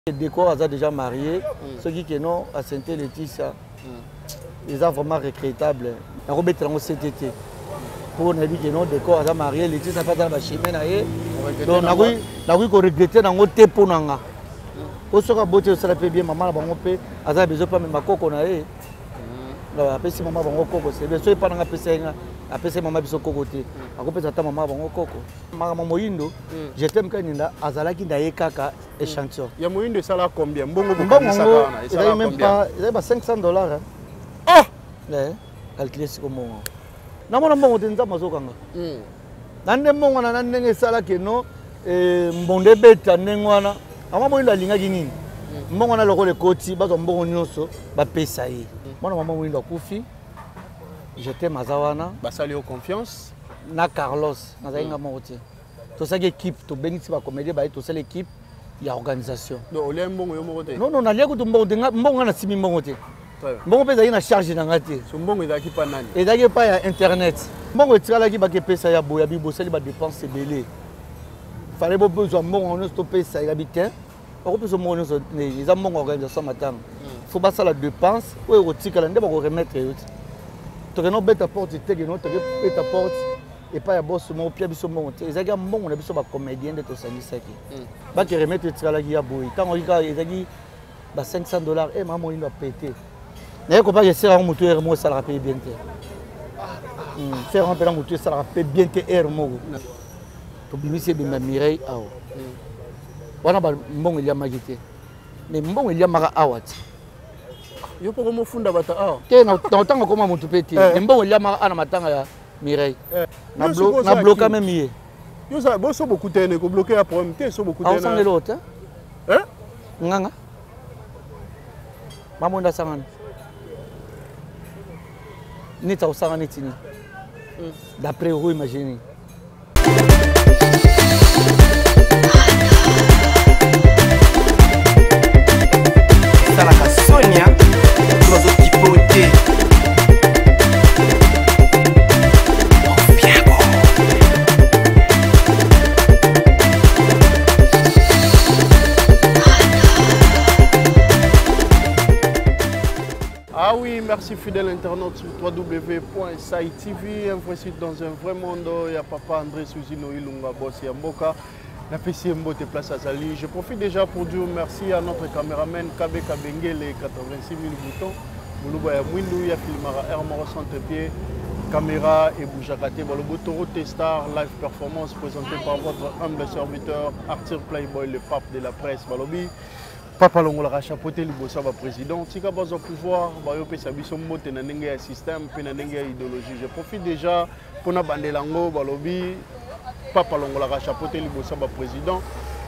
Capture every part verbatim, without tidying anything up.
Le décor a déjà marié, ceux qui sont à Sainte-Laetitia, ils sont vraiment regrettables. On va mettre en C T T. Pour nous dire que le décor a marié, Laetitia n'a pas de chemin. Donc, on a regretté dans notre pour nous. Au sera beauté, ça peut bien, maman, on peut, à ça, besoin pas même ma coco. Après, si maman va au coco, c'est bien, soit pas dans la P C N. Après, c'est maman qui est côté. Après, c'est ta maman qui est coco. Maman Moindo, je t'aime quand il y a Azala qui est kaka échantillon. Il y a Moindo, ça là combien? Bon, il a même pas, il a cinq cents dollars. Ah! Ouais, calculé c'est comme moi. Non, non, non, on est dans ma zone. Nande mongo na nande sala keno, mbonde beta nengwana. Ama Moindo alinga gini. Mbongo na lokole koti, bazo mbongo nyonso, ba pesa yi. Mwana maman Moindo akufi. J'étais Mazawana. Basali au confiance. Na Carlos, Nazainga Moroté. Tout ça équipe, tout bénéfice va comédie, bah tout ça l'équipe, il y a organisation. Donc on est bon yo Moroté. Non non, na liako to mbongo denga mbongo na simi Moroté. Mbongo pesa ina charge na ngati. So mbongo ezaki pa nani? Ezaki pa ya internet. Mbongo tsala ki ba ke pesa ya boya bi bosali ba dépense belé. Fallait bo besoin mbongo on to pesa ya bitin. Ko pesa mbongo so les mbongo organisation matam. Faut pas ça la dépense, ou erotika la ndeba ko remettre yote. Tu as une bête à porte, tu as une bête à porte, et pas à boss, mon pied, ils ont un bon, on a besoin de comédien de ton service. Bah, qui remettent le travail à bout. Quand on regarde, il y a cinq cents dollars, et maman, il doit péter. Il y a pas de faire un moteur, moi, ça la paye bien. Faire un peu de moteur, ça la paye bien. Tu peux c'est bien Mireille. On a un bon, il y a magité. Mais bon, il y a mara awat. Yo pour comment funda bata ah ke na tanga koma mutu peti mbongo liama ana matanga ya Mireille na blo na bloquer même yé yo ça bo so beaucoup tene ko bloquer ya problème te so beaucoup tene ah sang l'autre hein nganga mamonda sangana ni ta usanga ni tini d'après vous imaginez ça la Sonia. Ah oui, merci fidèle internaute sur w w w point sai T V, un vrai site dans un vrai monde. Il y a papa André Souzino Ilunga Boss Yamboka. La P C M Bote Place Azali. Je profite déjà pour dire merci à notre caméraman Kabe Kabengele, quatre-vingt-six mille boutons. Moulouba Yamwindou, Yafilmara Hermoro Centre-Pied, caméra et Boujakate, Balobotoro Testar, live performance présenté par votre humble serviteur, Arthur Playboy, le pape de la presse, Balobi. Papa Longola chapeauté le bossa président. Tika bazo pouvoir, bayope sabiso mote na ndenge ya système, pe na ndenge ya idéologie. Je profite déjà pour na bandelango balobi. Papa Longola chapeauté le bossa président.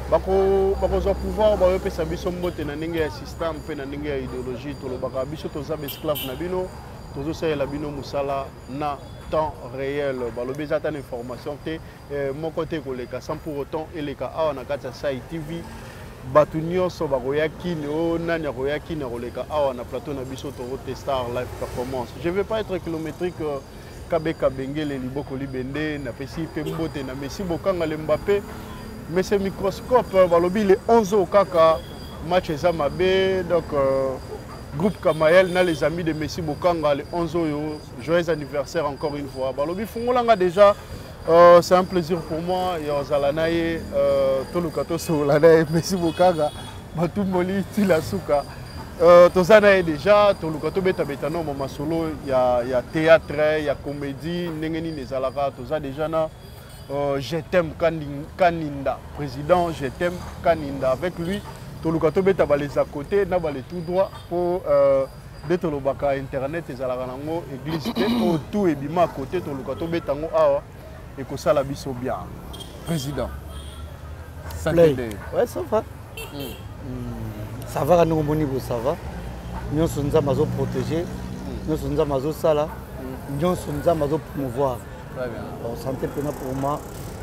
Bako bako pouvoir, bayope sabiso mote na ndenge ya système, pe na ndenge ya idéologie. Tolo baka biso toza esclave na bino, tozo sa la bino musala na temps réel. Balobi zata information te mon côté koleka sans pour autant eleka awa na kata Sai T V. Batu nyonso bakoyaki o nani akoyaki na koleka awa na plateau na biso Toro Testar live performance. Je vais pas être kilométrique Kabe Kabengele liboko libende na pesi pe mbote na Messi Bokanga le Mbappé. Mais ce microscope balobi le onze au kaka match eza mabe donc euh, groupe Kamael na les amis de Messi Bokanga le onze yo joyeux anniversaire encore une fois. Balobi fungolanga déjà. Euh, c'est un plaisir pour moi. Yozalanaye, Tolukato Solanaye, Messi Bokaga, Matumoli, Tilasuka. Tozanaye déjà, Tolukato Beta Betano, Mama Solo, il y a théâtre, il y a comédie, Nengeni Nezalaka, Toza déjà na. Je t'aime Kaninda, président, je t'aime Kaninda. Avec lui, Tolukato Beta va les à côté, n'a pas les tout droit pour. D'être le baka internet et Zalarango, église, tout et bima à côté, Tolukato Betango awa. Et que ça la biso bien. Président. Ça ouais, ça va. Mm. Mm. Ça va, nous, au ça va. Nous sommes en protéger. Nous sommes en sala. Nous sommes en promouvoir. Très bien. On santé pour moi.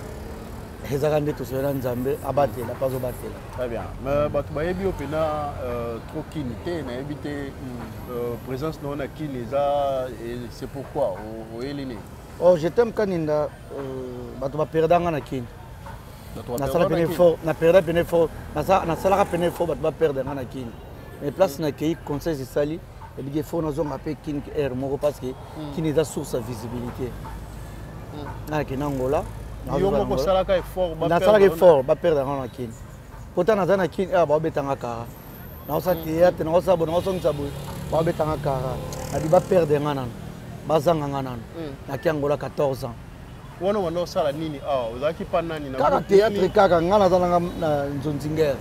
Les Arandais, tous les Nzambé, abatté, la pas abatté. Très bien. Mais tu m'as dit que tu as trop kinité, tu as évité la présence de la kineza. C'est pourquoi au Eliné. Oh, je t'aime Kaninda, tu vas perdre dans la kin. nasala pene fort na perdre pene fort nasalaka pene fort bato baperdre nga na kini mais place nakei conseil esali ebiki fort nazonga mpe kini aire moko parce que kini eza source ya visibilité nga nakei na ngola nasalaka effort baperdre nga na kini pota naza na kini aire baobetanga kara naosala théâtre naosala bo naosongisa boye baobetanga kara nadi baperdre nga nano bazanga nga nano naki ngola quatorze ans wana wana osala nini awa ozalaki pa nani kaka théâtre kaka nga naza nanga na nzonzingere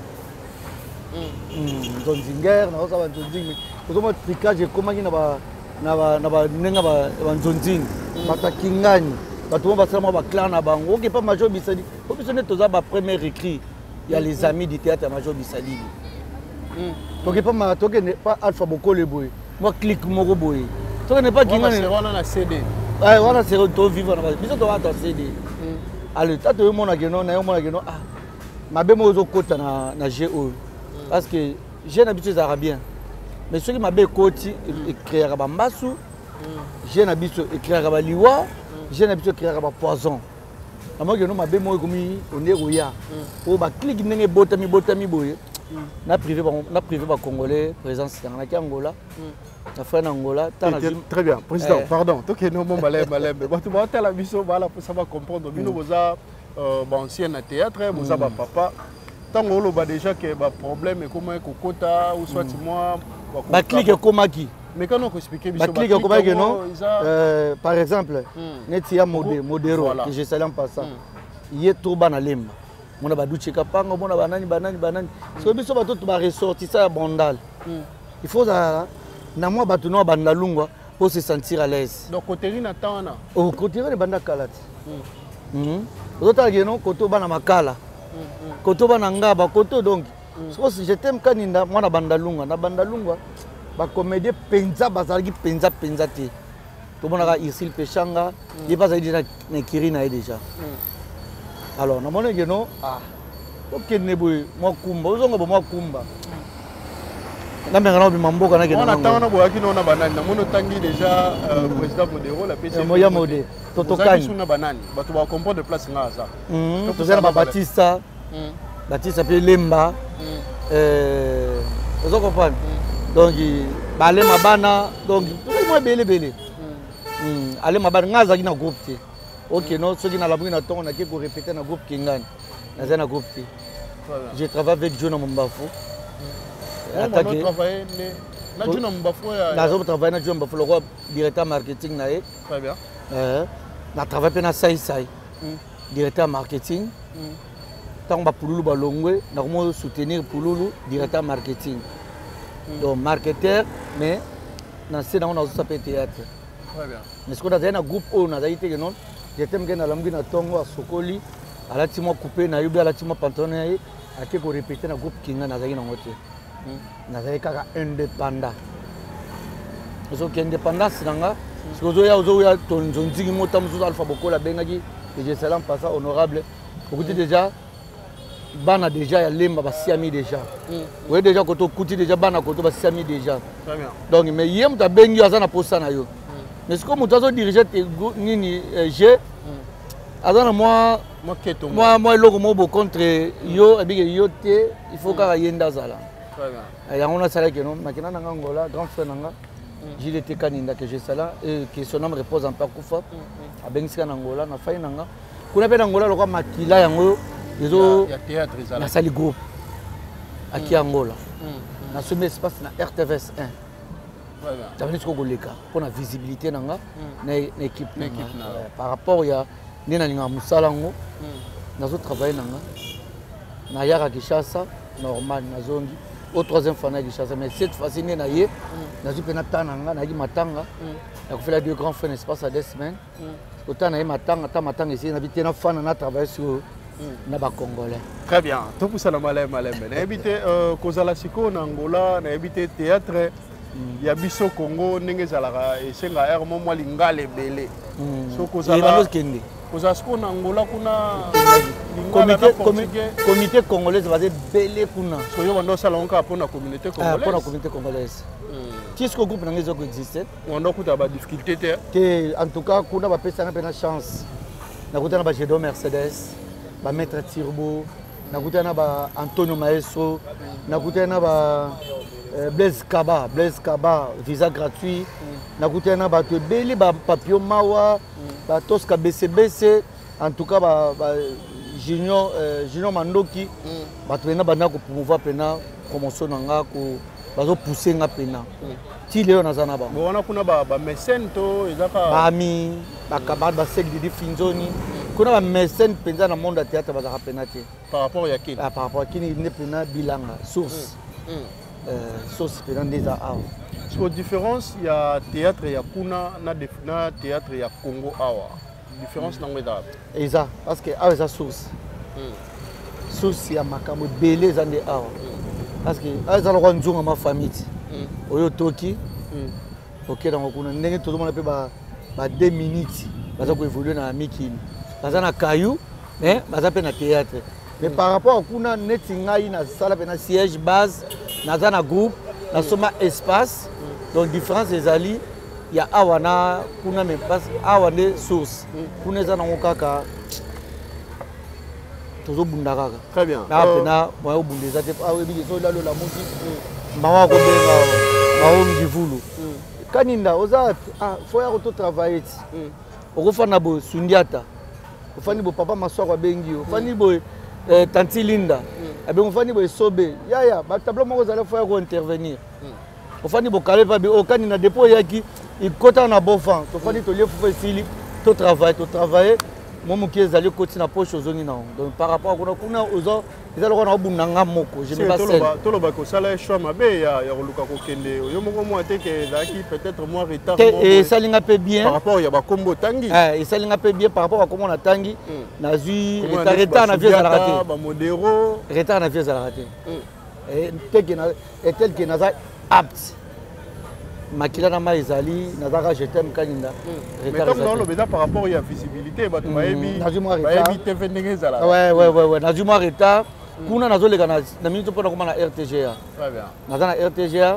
nzonzingere naosala banzonzingi ozomona tricage ekomaki na bandenga banzonzingi bato akingani bato mo basalama baclan na bango oke pa major bisalili po biso nde toza bapremière écrit ya les amis du théâtre ya major bisalili toke pa alpha bokole boye mwa clique moko boye tokende pa kingani wana na cd wana sero to vivre na biso to wata C D alors tato yo mona keno na yo mona keno ah mabe mo zo kota na na G O parce que j'ai l'habitude à bien mais ceux qui mabe koti écrire ba mbasu j'ai l'habitude écrire ba liwa j'ai l'habitude écrire ba poison na mo keno mabe mo komi onero ya o ba clique ndenge botami botami boye na privé ba na privé ba congolais présence dans la Angola. Angola, très bien, président, eh. pardon. Donc, nous sommes malais, malais. Mais tu vas la mission, ça va comprendre. Nous sommes anciens à théâtre, nous sommes papa. Tant qu'on a déjà que problème et comment est Kokota ou soit moi. Bah clique comment qui? Mais quand on explique, bah clique comment que non? Par exemple, Netia Modé, Modero, que j'ai salé en passant. Il est trop ban à l'imba. Mon abadou tchekapanga, mon abanani, banani, banani. Ce que nous sommes tous ressortis ça à Bondal. Il faut ça. Na moi bato no banda lungwa pour se sentir à l'aise. Donc côté na tana. Oh côté na banda kalati. Mhm. Ozota geno koto bana makala. Koto bana ngaba koto donc. Si je t'aime kaninda moi na banda lungwa na banda lungwa ba comédie penza bazalaki penza penza te. To bonaka Irsil Pechanga, il pas allé na Kirina déjà. Alors na mona geno ah. OK ne boy moi kumba ozonga bo moi kumba. Na mengana bimamboka na kena. On attend na boaki na banani na mono tangi déjà président Modero la P C. Moya Modé. Totokani. Sur na banani. Bato ba comprendre de place nga za. Mhm. Tozana ba Batista. Batista pe Lemba. Euh, vous comprenez? Donc ba le mabana donc tout moi belé belé. Mhm. Ale mabana nga za kina groupe te. OK non, ceux qui na la brune na ton na ke ko répéter na groupe Kingani. Na za na groupe te. J'ai travaillé avec John Mumbafu. Attaqué. Nous travaillé avec John Mumbafu, le directeur marketing. Très bien. Nous travaillé avec Sai Sai, directeur marketing. Tant que Pouloulou Balongwe, nous avons soutenir Pouloulou, directeur marketing. Donc marketeur, mais dans ce dans nous avons théâtre. Très bien. Mais ce qu'on a un groupe où nous avons été non, j'étais bien à l'ambi na tongo à Sokoli, à la timo coupé na yubi à la timo pantonné, à qui qu'on répétait na groupe Kinga na zaki na ngote. Nazali kaka indépendant. Ozo ki indépendance nanga, parce que ozo ya ozo ya tonzonzi mota muzo alpha boko la bengaki et je salam pas ça honorable. Beaucoup déjà bana déjà ya lemba ba siami déjà. Oui déjà koto kuti déjà bana koto ba siami déjà. Très bien. Donc mais yem ta bengi azana posta na yo. Mais ce que muto zo diriger nini G azana moi moi keto moi moi loko mo contre yo abike yo te il faut ka yenda zala. Il y a un salaire qui est Angola, grand frère Nanga, Gilles était Kaninda que j'ai ça et que son nom repose en Pakoufa, à Bengska Angola, na faille Nanga. Qu'on appelle Angola, le roi Makila Yango, les autres, il y a théâtre, il y a sali groupe, à qui Angola. Dans ce même espace, na R T V S un. Ça veut dire que les cas pour la visibilité Nanga, na équipe par rapport il y a Nina Ninga Moussalango, na zo travail Nanga, na Yara Kishasa, normal na zongi. Au troisième fois, mais cette fois-ci, je suis venu à Tananga, je suis venu à Matanga. Je fait les deux grands frères, n'est-ce pas, ça deux semaines. Autant je suis venu à Matanga, ici, je suis venu à travailler sur les Congolais. Très bien. Tout ça, c'est malin, malin. Je suis habité à Kozalasiko, en Angola, je suis habité au théâtre. Il y a Bisso Congo, je suis allé à Hermo, moi, Lingale, Belé. Kozalasiko, en Angola, comité congolais va dire belé kuna. So yo ndo sala onka pour la communauté congolaise. Pour la communauté congolaise. Qu'est-ce que groupe n'angezo existe? On doit kuta ba difficulté te. Que en tout cas kuna ba pesa na pena chance. Na kuta na ba Jedo Mercedes. ba Maître Tirbo, nakutana ba Antonio Maestro, nakutana ba Blaise Kaba, Blaise Kaba, visa gratuit, nakutana ba Tebeli, ba Papio Mawa, ba Tosca B C B C, en tout cas ba Junior Junior Mandoki, ba tena bana ko promouvoir pena promotion nanga ko bazo pousser nga pena. Ti leo nazana ba. Bon on a kuna ba ba mécène to ezaka bami ba kabad ba sek di finzoni. Kuna ba mécène penza na monde de théâtre ba za pena te. Par rapport à qui? Ah par rapport à qui ni pena bilanga source. Euh source pena déjà ah. Sur différence il y a théâtre ya kuna na na théâtre ya Congo awa. Différence nango da. Eza parce que ah eza source. Source ya makambo belé za nde awa. Parce que ah eza lokwa nzunga ma famille. Oyo toki. OK donc kuna ndenge tout le monde peut ba ba deux minutes baza ko évoluer na mikili. Baza na caillou mais baza pe na théâtre. Mais par rapport à kuna neti ngai na sala pe na siège base na za na groupe na soma espace donc différence ezali ya awana kuna me passe awane source kuna za na ngokaka tozo bundaka. Très bien. Na pena moyo bundeza te awe bi so la la musique mawa ko benga mawo ngivulu kaninda oza ah faut ya to travailler okofana bo sundiata ofani bo papa maswa bengi ofani bo tanti Linda abe ofani bo sobe yaya ba tableau moko za la faut ya ko intervenir ofani bo kale pa bi okaninda dépôt yaki ikota na bofan to fani to lefu fesili to travailler to travailler momo ki ezali koti na poche ozongi na donc par rapport kuna kuna ozo ezali kona obunanga moko je me pas seul to lo ba ko sala choix mabe ya ya luka ko kende yo moko mo te ke daki peut-être moi retard et ça linga pe bien par rapport ya ba kombo tangi eh et ça linga pe bien par rapport à comment on a tangi na zui retard retard na vieux ala raté ba modéro retard na vieux ala raté et tel que na et tel que na apte makila na maizali nazaka je t'aime kaninda mais comme dans le beda par rapport à la visibilité ba to baebi baebi T V ndenge zala ouais ouais ouais ouais nazuma retard kuna nazoleka na na minute pona koma na R T G A très bien nazana R T G A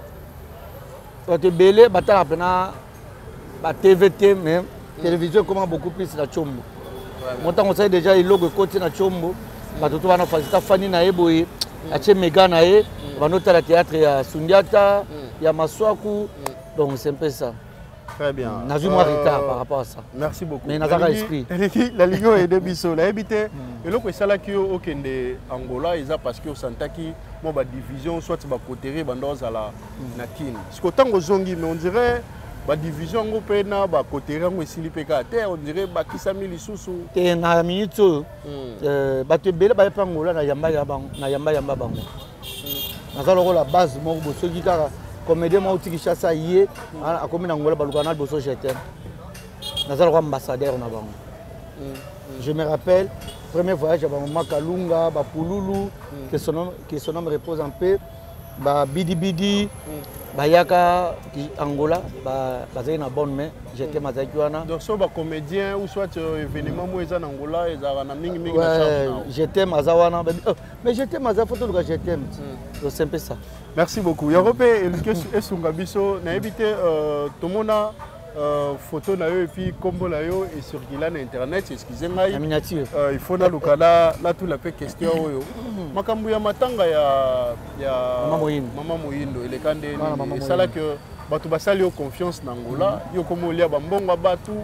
to te belé batala pena ba T V T même télévision comment beaucoup plus na chombo montant on sait déjà il logo côté na chombo ba to to bana fasita fani na eboye ache mega na e banota la théâtre ya Sundiata ya Maswaku donc c'est un peu ça. Très bien. Nazuma euh, retard par rapport à ça. Merci beaucoup. Mais nazaka esprit. La ligne est de biso la habité et le que sala ki o kende Angola isa parce que santaki mo ba division soit ba kotere bandoza la na kin. Ce que tango zongi mais on dirait ba division ngo pe na ba kotere ngo esili pe ka terre on dirait ba kisami lisusu. Te na minute euh ba te bele ba pa Angola na yamba ya bang na yamba yamba bango. Nazalo ko la base mo bo soki kaka comédien moi qui chasse yé a comme na Angola baluka na boso jetem nazala ko ambassadeur na bango. Je me rappelle premier voyage à Mama Kalunga ba Pululu que son nom que son nom repose en paix ba Bidi Bidi ba yaka Angola ba bazai na bonne main j'étais mazaki wana donc so ba comédien ou soit événement mo eza na Angola eza na mingi mingi na charge j'étais mazawana mais j'étais maza photo le j'étais c'est un peu ça. Merci beaucoup. Europe et Sungabiso n'a évité tout le monde a photo na yo et puis combo na yo et circuler na internet excusez-moi il faut na lukala là tout la pe question yo makambu ya matanga ya ya mama Moyindo ele kande ni sala que batu basali yo confiance na Angola yo komo lia ba mbongo batu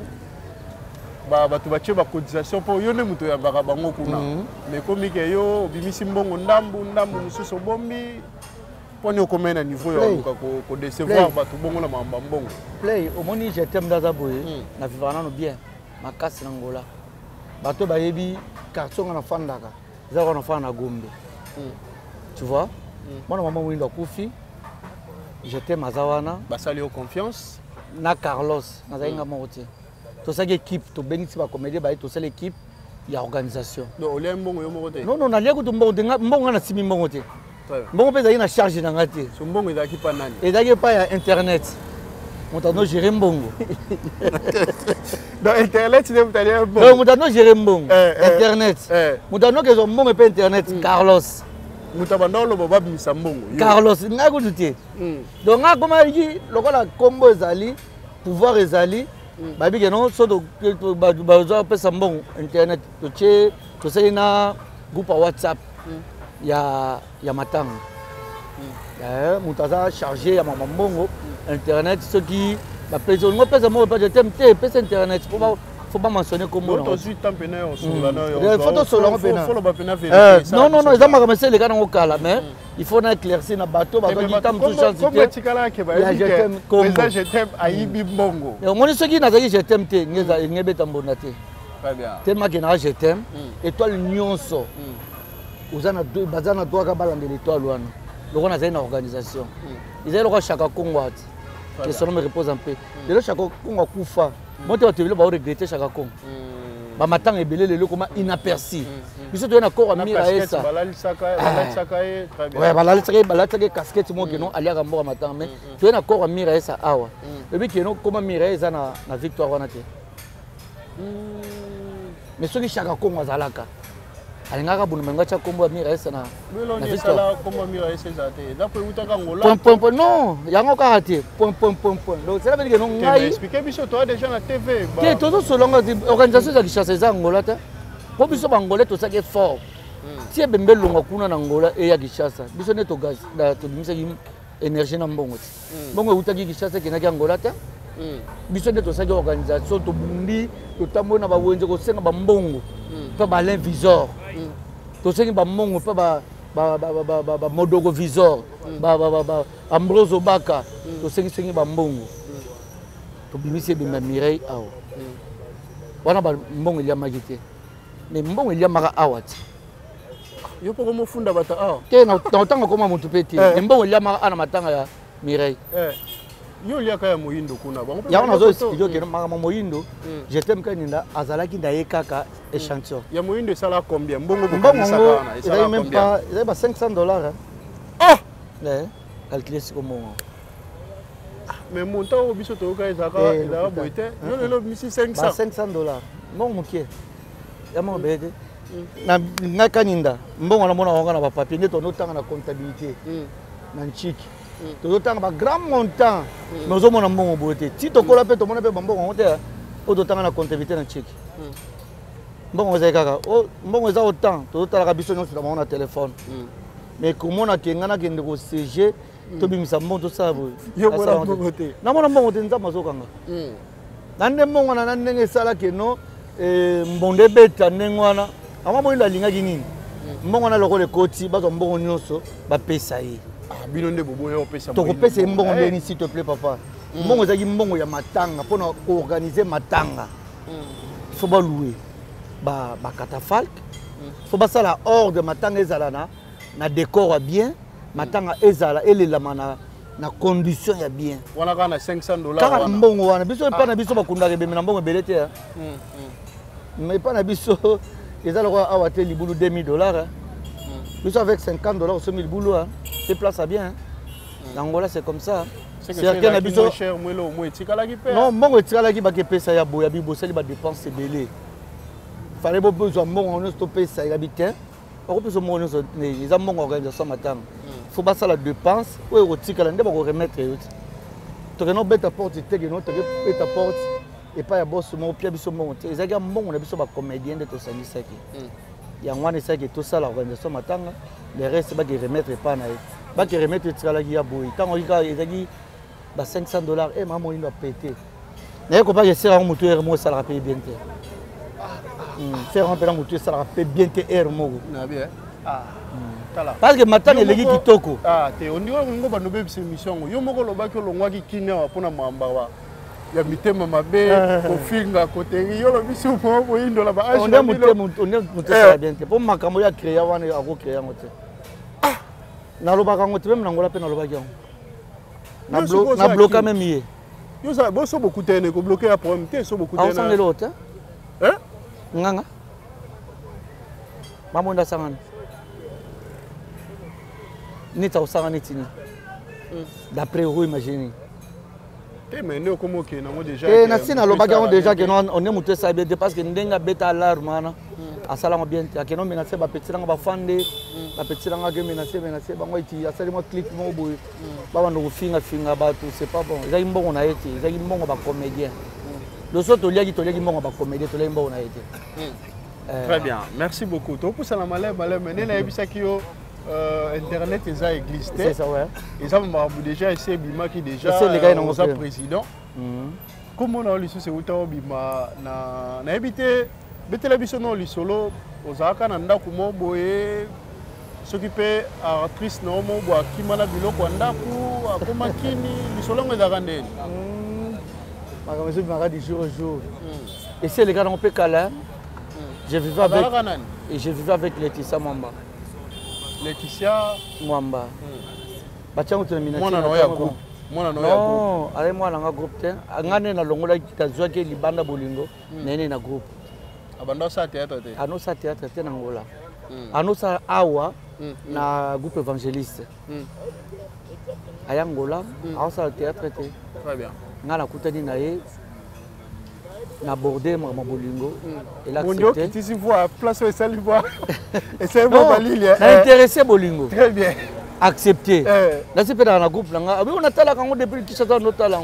ba batu bache ba cotisation pour yo ne muto ya baka bango kuna mais comme que yo bimisi mbongo ndambu ndambu mususu bombi poni okomena niveau ya ko ko décevoir batu bongo na mamba mbongo play omoni je t'aime daza boye na vivana no bien makasi na Angola bato bayebi carton na fandaka za ko na fana Gombe tu vois moi maman Moyindo akufi je t'aime azawana basali yo confiance na Carlos na zainga moti to sa équipe to benisi ba comédie ba to sa l'équipe ya organisation non ole mbongo yo moko te non non na lia ko to mbongo denga mbongo na simi mbongo te mbongo peza ina charge na ngati so mbongo ezaki pa nani ezaki pa ya internet montano gérer mbongo dans internet ne mutali mbongo non montano gérer mbongo internet montano kezo mbongo pe internet Carlos mutabanda lo baba bimisa mbongo Carlos ngako tutie donc ngako mali lokola combo ezali pouvoir ezali babi que non so do bazo pesa mbongo internet to che to sai na groupe WhatsApp ya ya matanga eh mutaza charger ya mama mbongo internet ce qui ba plaisir ngo pesa mo pas de thème te pesa internet faut pas faut pas mentionner comme moi to suite temps pena yo sola na yo photo solo pena faut ba pena vérifier non non non ils ont pas commencé les gars dans kala mais il faut na éclaircir na bateau ba qui tam tout chance comme tikala ke ba je t'aime comme ça je t'aime ayibi mbongo et mon ce qui na je t'aime te ngeza ngebe tambona te très bien tellement que na je t'aime étoile nyonso uzana deux bazana doit ka balande l'étoile wana donc on a une organisation ils ont le chaka Congo que son nom me repose en paix le chaka Congo kufa moi tu vas ba regretter chaka Congo ba matanga ebele lelo comme inaperçu biso to na corps amira esa balali saka balali saka très bien ouais balali saka balali saka casquette mo que non ali ka mbo matanga mais to na corps amira esa awa et puis que non comme amira esa na na victoire wana te mais ceux qui chaka Congo azalaka alingaka bunu menga cha kombo amira esa na na victoire kombo amira esa zate d'après utaka ngola point point point non yango ka raté point point point point donc c'est là veut dire que non ngai expliquer biso toi déjà na T V ba te toto solonga organisation za kishasa za ngola ta po biso bangolais to sake fort ti ebembe longa kuna na ngola e ya kishasa biso ne to gaz da to bimisa ki énergie na mbongo ti mbongo utaki kishasa kena ki ngola ta biso ne to sake organisation to bundi to tambo na ba wenze ko senga ba mbongo pa ba l'invisor to sengi ba mbongo pa ba ba ba ba ba ba modogo visor ba ba ba ba Ambroso Baka to sengi sengi ba mbongo to bimisi bimba Mireille awo wana ba mbongo ya magite mais mbongo ya maka awati yo poko mo funda bata awa te na tanga koma mutu peti mbongo ya maka ana matanga ya Mireille eh yo liaka ya moyindo kuna bango ya wana zo studio ke maka moyindo je t'aime kaninda azalaki ndaye kaka échantillon ya moyindo sala combien mbongo mbongo sana ça même pas ça ba cinq cents dollars ah eh calculer c'est comment mais montant au biso to ka ezaka ezaka boite yo lelo misi cinq cents ba cinq cents dollars mbongo mokie ya mo bede na ngakaninda mbongo na mona wanga na ba papier ndeto no tanga na comptabilité na nchiki to tanga ba grand montant mais zo mona mbongo boite ti to kola pe to mona pe mbongo te o to tanga na comptabilité na nchiki mbongo za kaka o mbongo za autant to tala ka biso nyonso na mona téléphone mais comment na kengana kende ko C G to bimisa mbongo to sabo yo mona mbongo te na mona mbongo te nzama zo kanga nande mbongo na ndenge sala ke no eh mbonde beta ndengwana ama moyo alingaki nini mbongo na lokole koti bazo mbongo nyonso ba pesa ye bino nde bobo yo pesa to ko pesa mbongo ndeni s'il te plaît papa mbongo zaki mbongo ya matanga pona ko organiser matanga faut ba louer ba ba catafalque faut ba sala ordre matanga ezala na na décor bien matanga ezala elela na na condition ya bien wana kana cinq cents dollars wana mbongo wana biso pa na biso bakunda ke bemena mbongo belete ya mais pas na biso ezala ko awate libulu deux mille dollars biso avec cinquante dollars sur mille boulot c'est place à bien Angola c'est comme ça c'est que na biso cher mwelo mwe tikala ki pe non mbongo tikala ki ba ke pesa ya boya bi boseli ba dépenses belé fallait bo besoin mbongo on to pesa ya bitin ko peso mbongo so ils ont mbongo organisation matanga faut pas ça la dépense ou erotikala nde bako remettre yo to que no beta porte te que no te beta porte et pas ya boss mo pia biso mbongo te ezaki mbongo na biso ba comédien de to sanisaki ya ngwana saki to ça la organisation matanga les restes ba que remettre pas na ba que remettre tikala ki ya boy tant on ka ezaki ba cinq cents dollars et maman il doit péter mais ko pas que c'est un moteur mo ça la paye bien te faire un peu la moteur ça la paye bien te air mo na bien ah parce que matanga eleki kitoko ah te on dit ngo ba no be mission yo moko loba ke longwa ki kinya pona mamba wa ya mitema mabe ko finga côté yo lo biso mo boyindo la ba age on est mutema on est mutema bien te pour makambo ya créer wana ako créer ngote ah na loba ka ngote même na ngola pe na loba ki na bloquer na bloquer même yé yo ça bo so beaucoup tene ko bloquer ya problème te so beaucoup tene ah on l'autre hein nganga mamonda sangana nita usanga nitini d'après vous imaginez te mais ne comme que na mo déjà eh na sina loba ka déjà que non on est muté ça bien parce que ndenga beta alarme ana asala mo bien te que non menacer ba petit nga ba fande ba petit nga ke menacer menacer ba ngoti asali mo clip mo boy ba bando ko finga finga ba tout c'est pas bon ezaki mbongo na yete ezaki mbongo ba comédien le so to liaki to liaki mbongo ba comédien to liaki mbongo na yete Très bien, merci beaucoup. Tu as la malais, malais, mais tu as Internet et ça église. C'est ça, ouais. Et ça, déjà, c'est Bima qui déjà est président. Comment on a eu ce Bima na habité, mais la biso non lisolo, aux Akananda, comment boye, s'occuper actrice non, boa qui m'a bilo kwandaku, à Komakini, lisolo me d'arandé. Je me dis jour au jour. Et c'est les gars, on peut câlin. Je vivais avec, et je vivais avec Laetitia Mwamba. Laetitia Mwamba. Batiango termination. Moi na ya groupe. Moi na ya groupe. Non, allez moi na groupe te. Ngane na longola kitazwa ke libanda bolingo, nene na groupe. Abanda sa théâtre te. Ano sa théâtre te na ngola. Ano sa awa na groupe évangéliste. Ayangola, awa sa théâtre te. Très bien. Ngana kutani na ye. Na abordé ma bolingo et là accepté. Tu vois place et salut voir. Et c'est bon Balili. Na intéressé bolingo. Très bien. Accepté. Là c'est pas dans la groupe là. On a tala quand depuis qui s'attend notre talent.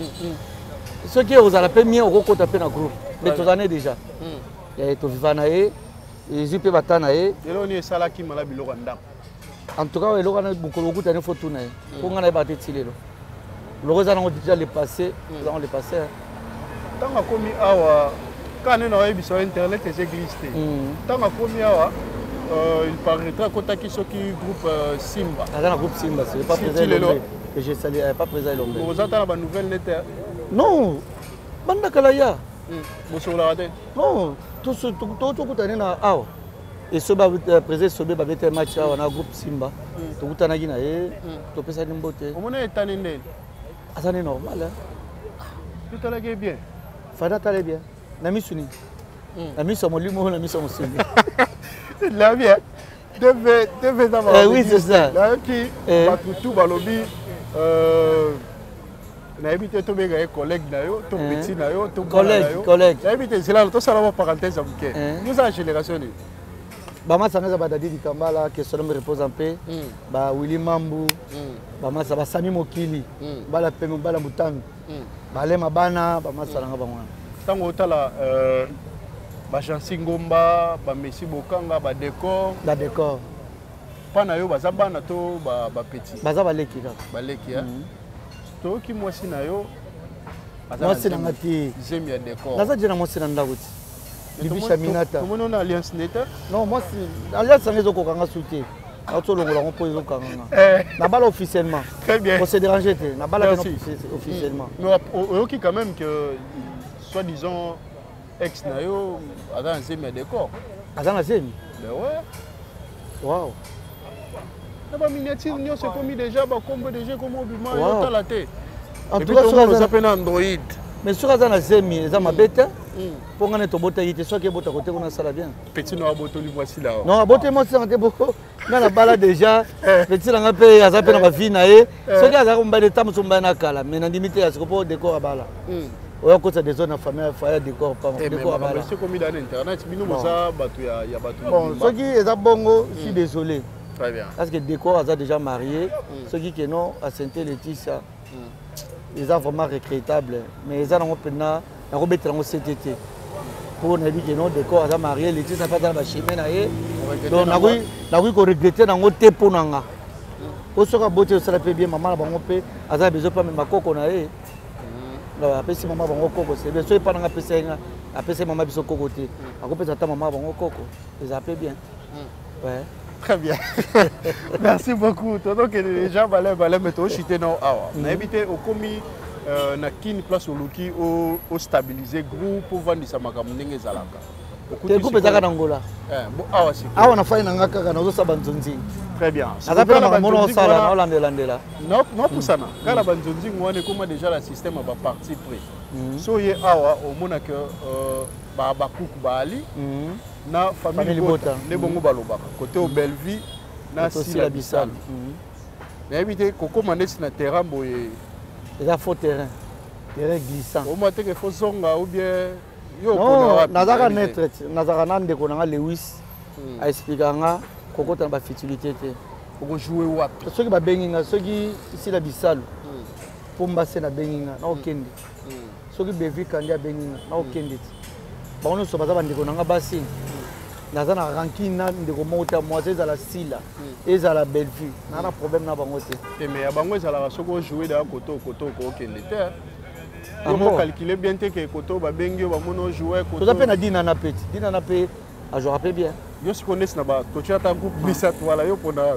Ce qui vous a la premier au côté taper dans groupe. Mais tous années déjà. Et to vivanae et zipe batanae. Et là on est sala qui mala bilo randa. En tout cas, le gars beaucoup beaucoup tane photo na. Pour ngana ba tetile lo. Le gars on déjà le passé, on le passé. Tant que commis awa, quand on a eu sur internet les églises, tant que commis awa, il paraîtra qu'on a qui sont qui groupe Simba. Ah le groupe Simba, c'est pas présent. Que j'ai salué, pas présent l'homme. Vous attendez la nouvelle nette? Non, banda kalaya. Vous sur la raté? Non, tout ce tout tout tout tane na awa. Et ce ba présent sobe ba bete match awa na groupe Simba. Tout tana gina e, to pesa ni mbote. Au moins tane ndé. Ah ça n'est normal. Tout à l'heure bien. Fada tale bien. Nami suni. Nami somo limo, nami somo suni. La bien. Deve deve ça va. Oui, c'est ça. Là qui va tout balobi euh na habité to bega e collègue na yo, to petit na yo, to collègue, collègue. Na habité c'est là to sala ma parenthèse amké. Nous a génération ni. Ba ma sanga ba dadi di Kambala que son me repose en paix. Ba Willy Mambu. Ba ma sa ba Sami Mokili. Ba la peme ba la Mutang. Balema bana ba masalanga ba mwana tango tala euh ba Jansi Ngomba ba Messi Bokanga ba décor ba décor pana yo baza bana to ba ba petit baza baleki ka baleki ya to ki mwasi na yo mwasi na ngati zemi ya décor naza jina mwasi na ndakuti Libisha Minata to mono na alliance neta non mwasi alliance ngezo ko kanga souté autolongola on pose kanga na bala officiellement. Très bien. Pour se déranger na bala officiellement. Mais OK quand même que soit disant ex na yo ada nzemi décor. Ada na zemi. Ben ouais. Waouh. Na ba miniature nyo c'est commis déjà ba combo déjà comme obima yo tala té. En tout cas ça s'appelle Android. Mais sur Ada na zemi, eza mabeta. Pour ngane to bota yite soit que bota côté on a ça bien. Petit no aboto li voici là. Non, aboto moi c'est un beaucoup. Na la bala déjà, petit la ngape aza pe na ba vie na ye. Ce qui aza ko mbale tamu somba na kala, mais na limité à ce ko décor bala. Oya ko ça des zones famille fa décor pas décor bala. C'est comme dans internet, bino moza batu ya ya batu. Bon, ce qui est bongo, je suis désolé. Très bien. Parce que décor aza déjà marié, ce qui que non à Sainte-Laetitia. Ils sont vraiment regrettables, mais ils ont pena na ko betela ngo C T T. Pour na dit que non décor aza marié, Laetitia pas dans ba chemin na ye. Donc na oui, na oui ko regretter na ngo te ponanga. Au soka bote ça peut bien maman la bango pe aza besoin pas même makoko na ye. Là après si maman bango koko c'est bien, soit pas na pesa nga, après c'est maman biso koko te. Ako pesa ta maman bango koko. Et ça peut bien. Ouais. Très bien. Merci beaucoup. Donc déjà balai balai meto chité non awa. Na habité au komi euh na kini place au luki au au stabiliser groupe pour vendre sa makambo ndenge zalaka. Te groupe ezaka na ngola. Eh bon awa si. Awa na fai na ngaka kana zo sabanzonzi. Très bien. Azapela na mono sala na olande landela. Non non pour ça na. Kala banzonzi ngwane comment déjà le système va partir près. So ye awa au mona que euh ba ba kuku bali. Na famille Bota ne bongo balobaka côté au Belleville na Sila Bissal. Mais habité koko mandesi na terrain boye. Il y a faux terrain. Terrain glissant. Au matin que faut zonga ou bien yo non, nazaka net nazaka nande ko na Lewis a expliquanga koko ta ba futilité te. Ko jouer wapi? Ceux qui ba benginga, ceux qui Sila Bissal. Pour mbase na benginga na okende. Ceux qui Belleville kandia benginga na okende. Ba ono so baza bandeko na nga basi. naza na ranking na ndeko moko te moi ezala sila ezala Bellevue nana problème na bango te mais ya bango ezalaka soki ojouer da koto koto okokende te on calculer bien te ke koto babengi yo bamona ojouer koto toza mpe na dina na peti dina na mpe ajouera mpe bien yo sikonesi na batotia ata groupe misato wala yo mpona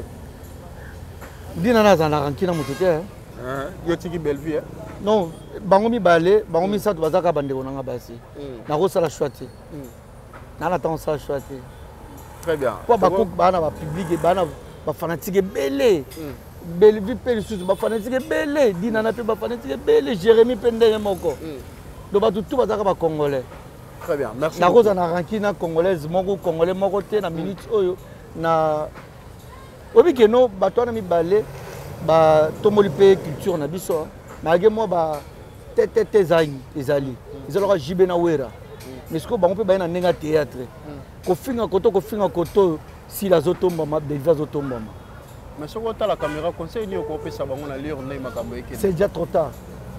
dina na azala na ranking na moto te yo tiki Bellevue non bango mibale bango misato bazaka bandeko nanga basi nakosala choix te nana ntango osala choix te très bien po bakoki baa na bapublike baa na bafanatike ebele Bellevue mpe lisusu bafanatike ebele dinana mpe bafanatike ebele jérémi mpe ndenge moko do bato tu bazaka bacongolais très bien merci nakozala na ranki na congolaise moko congolais moko te na minute oyo na oyebi keno bato wana mibale batomboli mpe culture na biso malgré moi batete ezali ezali ezalaka jibe na wera mais sikoyo bango mpe baye na ndenge ya théâtre kofinga koto kofinga koto sila azotombama Bellevue azotombama mais soki otala caméra conseil nini okopesa bango na lire ndenge makambo ekende c'est déjà trop tard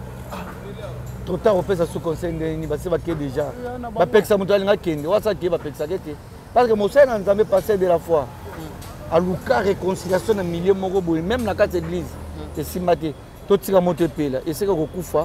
trop tard opesa sous conseil ndenge nini basi bake déjà bapekisa moto alinga kende wasa ke bapekisaka te parce que mosali na nzambe passé de la fois aluka réconciliation na milieu moko boye même na kati église esimba te totika moto epela eseka kokufa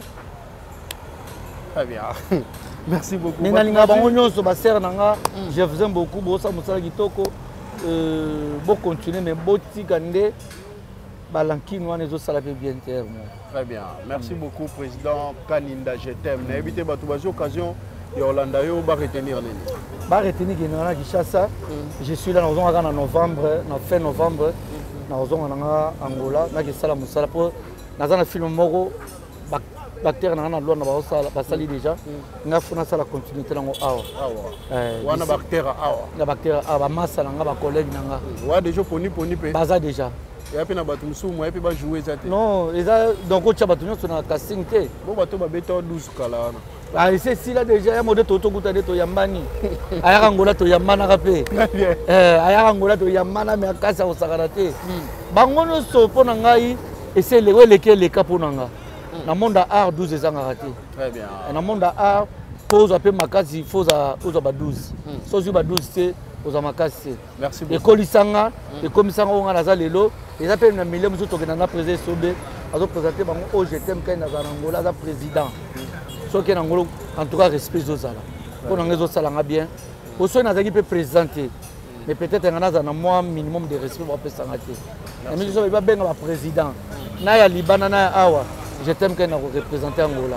très bien merci beaucoup mais nalinga bango nyonso basere nanga je vous aime beaucoup bosa mosala kitoko bocontinue mais botika nde balankini wana ezosala mpe bien terme très bien merci beaucoup président Kaninda je t'aime nayebi te bato bazwi occasion ya olanda yo baretenir nini baretenir kendanga na Kinshasa je suis là nazongaka na novembre na fin novembre nazonga nanga Angola nakesala mosala mpo naza na filme moko bacteur nanga na lwa na basali déjà nga fo nasala continuité nango awa wana bacteur awa na bacteur awa bamasa nanga bacollègue nanga wa déjà poni poni mpe baza déjà ya mpe na bato mosusu moya mpe bajouer eza te non eza donc otya bato nyonso na casting te bo bato babeta douze kala wana ese esila déjà ya mode totokuta nde toyambani ayaka ngola toyambanaka mpe ayaka ngola toyambana me akasi akosakana te bango nyonso mpo na ngai ese eleko eleki eleka mpo na nga na monde ya art douze ezangaka te na monde ya art mpo ozwa mpe makasi fo ozwa ba douze so ozwi ba douze te ozwa makasi te ekolisanga ekomisanga oyo nga naza lelo eza mpe na milie mosusu tokenda na président esobe azoprésente bango oyo jetem kai nazala na ngolo aza président soki na ngolo en tout cas respect ezozala mpo na nga ezosalanga bien po soki nazalaki mpe président te mais peut-être nga nazala na mwa minimum de respect bapesanga te na misi so babenga baprésident na ya libana na ya awa je t'aime kai na koreprésente Angola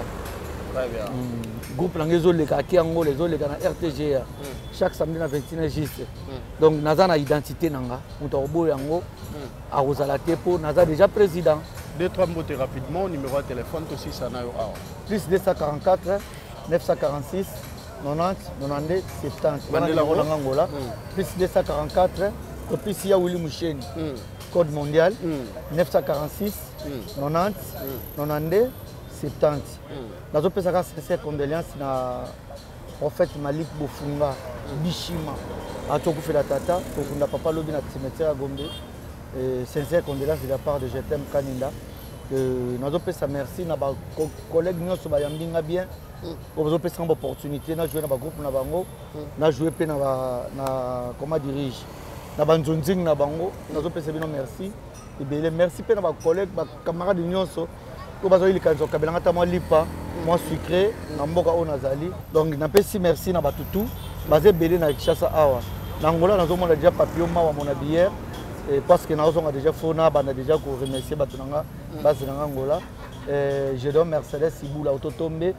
groupe nanga ezoleka aki Angola ezoleka na R T G A chaque samedi na vingt et un juste donc naza na identité nanga moto akoboya yango akozala te mpo naza déjà président deux trois mots rapidement numéro de téléphone aussi ça na yo awa plus deux cent quarante-quatre neuf cent quarante-six quatre-vingt-dix quatre-vingt-deux soixante-dix bandela nanga Angola plus deux cent quarante-quatre plus ya Willy Moucheni code mondial neuf cent quarante-six quatre-vingt-dix quatre-vingt-deux soixante-dix nazopesaka sincère condoléance na prophète Malik Bofunga Bishima atokufela tata tokunda papa lobi na cimetière ya Gombe sincère condoléance de la part de Je t'aime Kaninda nazopesa merci na bacollègue nyonso bayambi nga bien bazopesanga baopportunité na jouer na bagroupe na bango na jouer mpe na comment dirige na banzonzingi na bango nazopesa bino merci ebele merci mpe na bacollègue bacamarade nyonso po bazali likanisa okabelanga ata mwa lipa mwa sucré na mboka oyo nazali donc napesi merci na bato tu baza ebele na Kinshasa awa na Angola nazomona déjà papillon mawa mon habillère parce que nazonga déjà fona banda déjà ko remercier bato nanga base nanga Angola je dois Mercedes Ibula ototombe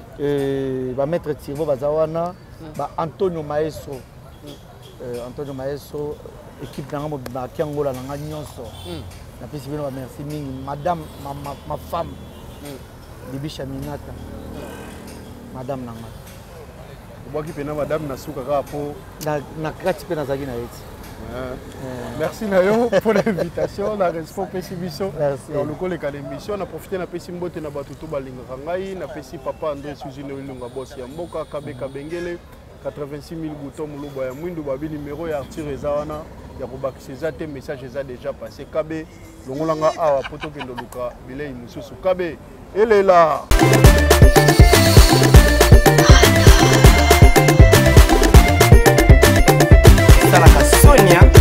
ba maître Thierbo bazawana ba Antonio Maestro Antonio Maestro équipe nanga mobima ki Angola nanga nyonso napesi bino ba merci mingi madame ma, ma, ma femme Bibi Chaminata madame nanga obwaki pena madame na suka kaka po na na kati pe nazaki na yeti merci na yo pour l'invitation na respect pesi biso dans le koleka l'émission na profiter na pesi mbote na bato to balingaka ngai na pesi papa André Suzino Ilunga boss ya mboka Kabeka Bengele quatre-vingt-six mille boutons muluba ya mwindu babi numéro ya Arthur Ezawana ya kobakisa eza te message eza déjà passé Kabe longolanga awa poto kendo luka bilei mususu Kabe elela Sonia